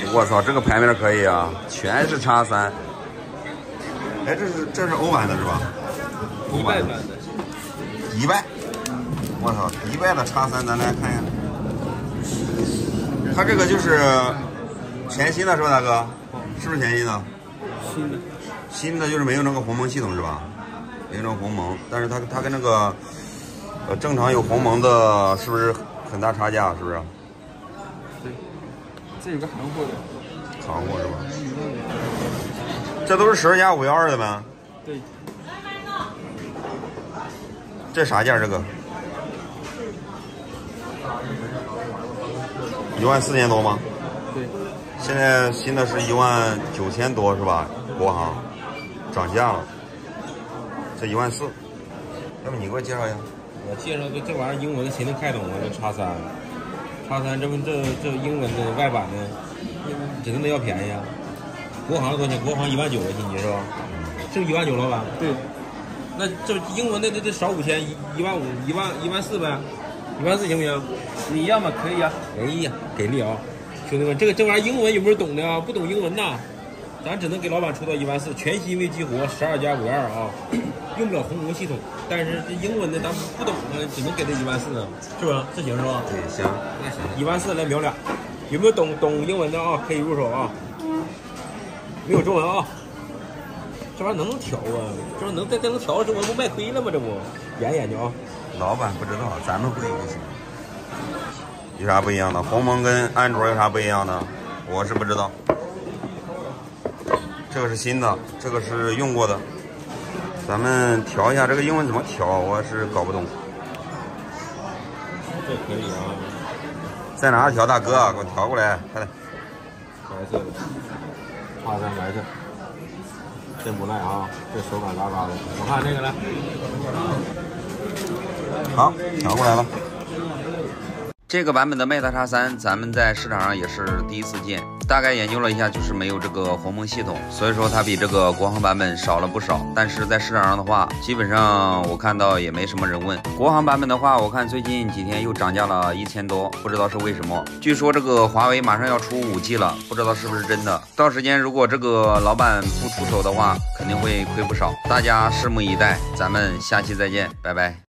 我操，这个牌面可以啊，全是X3。哎，这是欧版的是吧？ 迪拜版的。 迪拜，我操，迪拜的X3，咱来看一下。它这个就是全新的是吧，大哥？是不是全新的？ 新的。 新的就是没有那个鸿蒙系统是吧？没有那个鸿蒙，但是它跟那个正常有鸿蒙的，是不是很大差价？是不是？ 对，这有个韩货的。 韩货是吧？这都是12+512的呗？ 对。 这啥价？这个14000多吗？ 对。 现在新的是19000多是吧？国行涨价了，这14000。要不你给我介绍一下？ 我介绍这玩意儿英文谁能看懂啊？这X3，这英文的外版的，指定得要便宜啊！国行多少钱？国行19000了，新机是吧？是不是19000老板？对。那这英文的得少5000，15000，14000呗，14000行不行？你要么可以啊，便宜呀，给力啊！兄弟们，这玩意儿英文有没有懂的啊？不懂英文呐，咱只能给老板出到14000，全新未激活，12+512啊，用不了鸿蒙系统，但是这英文的咱不懂啊，只能给他14000啊，是吧？这行是吧？ 对，行， 那行，14000来秒俩，有没有懂英文的啊？可以入手啊，没有中文啊。这玩意儿能调啊？这玩意儿再能调，这我不卖亏了吗？这不研究啊？ 老板不知道，咱们会就行。有啥不一样的？鸿蒙跟安卓有啥不一样的？我是不知道。这个是新的，这个是用过的。咱们调一下这个英文怎么调，我是搞不懂。 这可以啊。 在哪儿调，大哥？给我调过来，快点。 白色的，X3白色。真不赖啊，这手感嘎嘎的。我看这个来， 好，调过来了。这个版本的 Mate X3，咱们在市场上也是第一次见。大概研究了一下，就是没有这个鸿蒙系统，所以说它比这个国行版本少了不少。但是在市场上的话，基本上我看到也没什么人问。国行版本的话，我看最近几天又涨价了1000多，不知道是为什么。据说这个华为马上要出5G 了，不知道是不是真的。到时间如果这个老板不出手的话，肯定会亏不少。大家拭目以待，咱们下期再见，拜拜。